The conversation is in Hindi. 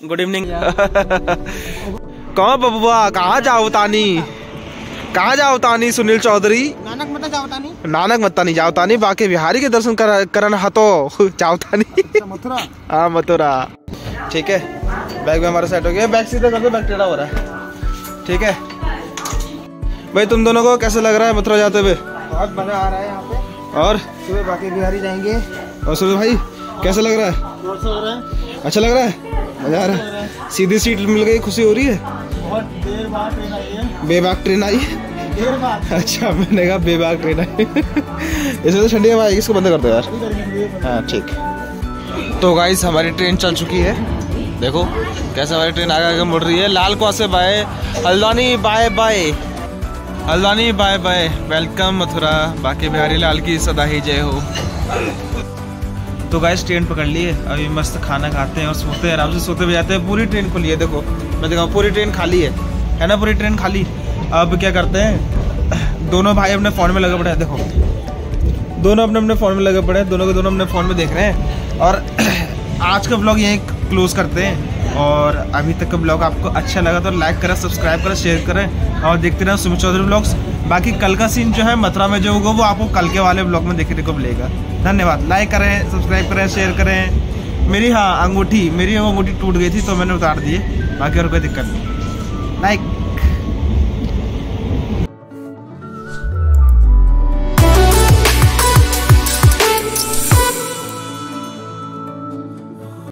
Good evening. कहाँ बबुआ, कहाँ जाओ तानी, कहाँ जाओ तानी? सुनील चौधरी नानक मत जाओ तानी, नानक मत्ता नहीं जाओ तानी, बाकी बिहारी के दर्शन करन हतो जाओ तानी। मथुरा। हाँ मथुरा। ठीक है, बैग में हमारा सेट हो गया। बैग सीधा कर दो, बैग टेढ़ा हो रहा है। ठीक है भाई, तुम दोनों को कैसे लग रहा है मथुरा जाते हुए? बहुत मजा आ रहा है यहाँ पे। और सुबह बाकी बिहारी जाएंगे। और सुबह भाई कैसा लग रहा है? अच्छा लग रहा है, मजा आ रहा है। सीधी सीट मिल गई, खुशी हो रही है। बहुत देर बाद ट्रेन आई है। बेबाक ट्रेन आई? देर बाद। अच्छा, मैंने कहा बेबाक ट्रेन आई। इसमें तो ठंडी हवा आएगी, इसको बंद कर दो यार। हाँ ठीक। तो गाइस हमारी ट्रेन चल चुकी है, देखो कैसे हमारी ट्रेन आगे आगे मुड़ रही है। लाल कुआं से bye, Haldwani bye bye, Haldwani bye bye, welcome Mathura, बाकी बिहारी लाल की सदा ही जय हो। तो गाइस ट्रेन पकड़ ली है, अभी मस्त खाना खाते हैं और सोते हैं, आराम से सोते भी जाते हैं। पूरी ट्रेन खुली है, देखो मैं दिखाऊं, पूरी ट्रेन खाली है ना, पूरी ट्रेन खाली। अब क्या करते हैं, दोनों भाई अपने फ़ोन में लगे पड़े हैं, देखो दोनों अपने अपने फ़ोन में लगे पड़े हैं, दोनों के दोनों अपने फ़ोन में देख रहे हैं। और आज का ब्लॉग यहीं क्लोज करते हैं। और अभी तक का ब्लॉग आपको अच्छा लगा तो लाइक करें, सब्सक्राइब करें, शेयर करें और देखते रहें सुमित चौधरी ब्लॉग्स। बाकी कल का सीन जो है मथुरा में जो होगा वो आपको कल के वाले ब्लॉग में देखने को मिलेगा। धन्यवाद। लाइक करें, सब्सक्राइब करें, शेयर करें। मेरी मेरी अंगूठी टूट गई थी तो मैंने उतार दी है, बाकी और कोई दिक्कत नहीं। लाइक